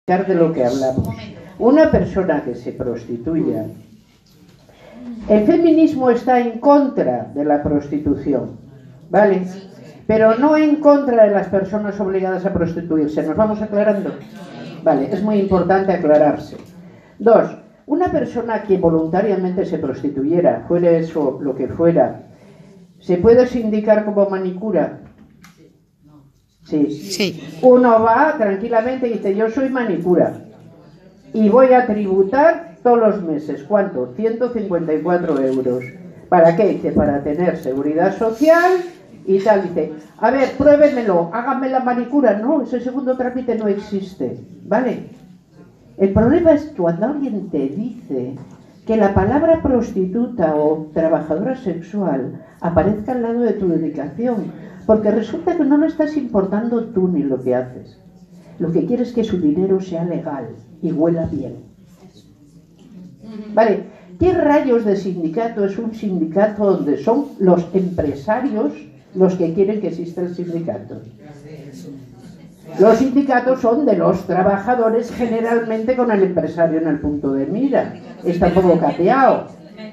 de lo que hablamos. Una persona que se prostituya, el feminismo está en contra de la prostitución, ¿vale? Pero no en contra de las personas obligadas a prostituirse. ¿Nos vamos aclarando? Vale, es muy importante aclararse. Dos, una persona que voluntariamente se prostituyera, fuera eso lo que fuera, ¿se puede sindicar como manicura? Sí. Uno va tranquilamente y dice, yo soy manicura y voy a tributar todos los meses. ¿Cuánto? 154 euros. ¿Para qué? Dice, para tener seguridad social y tal. Dice, a ver, pruébemelo, háganme la manicura. No, ese segundo trámite no existe, ¿vale? El problema es cuando alguien te dice que la palabra prostituta o trabajadora sexual aparezca al lado de tu dedicación, porque resulta que no le estás importando tú ni lo que haces. Lo que quieres es que su dinero sea legal y huela bien. Vale, ¿qué rayos de sindicato es un sindicato donde son los empresarios los que quieren que exista el sindicato? Los sindicatos son de los trabajadores, generalmente con el empresario en el punto de mira. Está un poco capeado.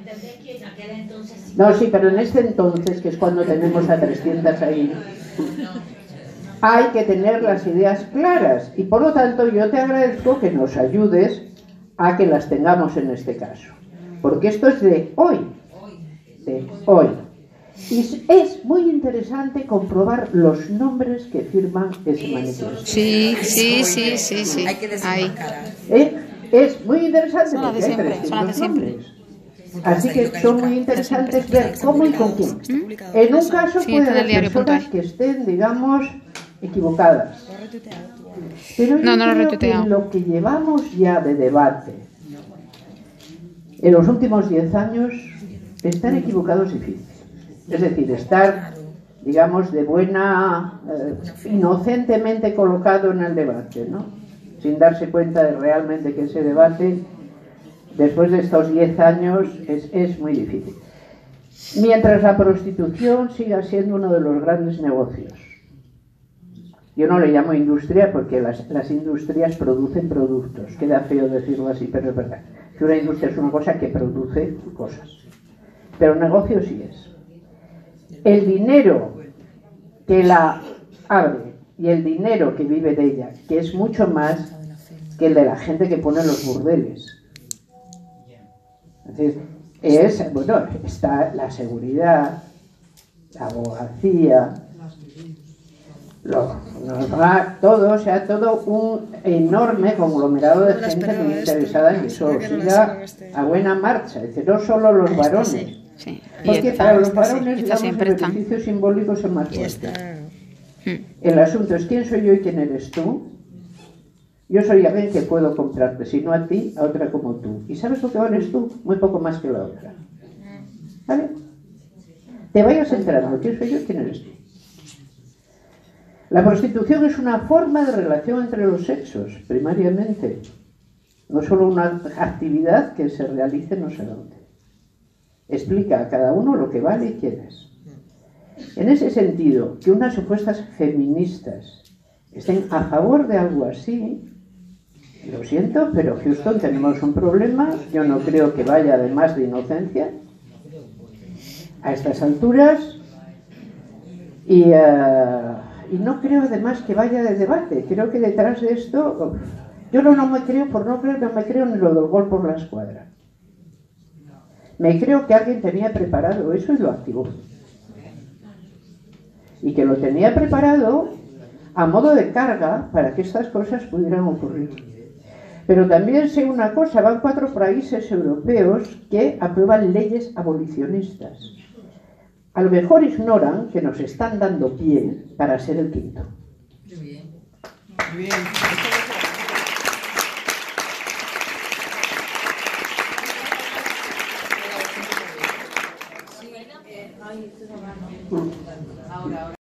No, sí, pero en este entonces, que es cuando tenemos a 300 ahí, hay que tener las ideas claras. Y por lo tanto yo te agradezco que nos ayudes a que las tengamos en este caso. Porque esto es de hoy. De hoy. Y es muy interesante comprobar los nombres que firman ese manifiesto. Sí. Hay que desmarcar. Es muy interesante Son las de porque hay siempre, son las de 300 siempre. nombres. Así que son muy interesantes ver cómo y con quién. En un caso Sí, puede está en el haber diario.es. personas que estén, digamos, equivocadas. Pero yo No lo he creo que retuiteado. en lo que llevamos ya de debate, en los últimos 10 años, estar equivocados es difícil. Es decir, estar, digamos, de buena, inocentemente colocado en el debate, ¿no? Sin darse cuenta de realmente que ese debate, después de estos 10 años, es muy difícil. Mientras la prostitución siga siendo uno de los grandes negocios. Yo no le llamo industria porque las industrias producen productos. Queda feo decirlo así, pero es verdad. Que una industria es una cosa que produce cosas. Pero negocio sí es. El dinero que la abre y el dinero que vive de ella, que es mucho más que el de la gente que pone los burdeles. Entonces, bueno, está la seguridad, la abogacía, todo, o sea, todo un enorme conglomerado de gente muy interesada en que eso siga a buena marcha. Es decir, no solo los varones. Sí. Porque para los varones, digamos, el beneficio simbólico son más fuertes. El asunto es quién soy yo y quién eres tú. Yo soy alguien que puedo comprarte, si no a ti, a otra como tú. ¿Y sabes lo que vales tú? Muy poco más que la otra. ¿Vale? Te vayas enterando quién soy yo y quién eres tú. La prostitución es una forma de relación entre los sexos, primariamente. No solo una actividad que se realice no sé dónde. Explica a cada uno lo que vale y quién es. En ese sentido, que unas supuestas feministas estén a favor de algo así, lo siento, pero Houston, tenemos un problema. Yo no creo que vaya además de inocencia a estas alturas y no creo además que vaya de debate. Creo que detrás de esto, yo no me creo, por no creer, no me creo ni lo del gol por la escuadra. Me creo que alguien tenía preparado eso y lo activó. Y que lo tenía preparado a modo de carga para que estas cosas pudieran ocurrir. Pero también sé una cosa, van 4 países europeos que aprueban leyes abolicionistas. A lo mejor ignoran que nos están dando pie para ser el quinto. Muy bien.